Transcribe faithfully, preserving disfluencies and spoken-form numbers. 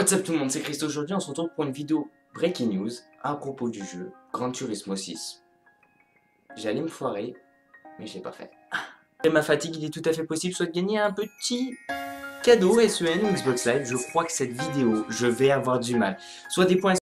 What's up tout le monde, c'est Christo. Aujourd'hui on se retrouve pour une vidéo Breaking News à propos du jeu Gran Turismo six. J'allais me foirer, mais je l'ai pas fait. Et ma fatigue, il est tout à fait possible soit de gagner un petit cadeau S E N ou Xbox Live. Je crois que cette vidéo, je vais avoir du mal. Soit des points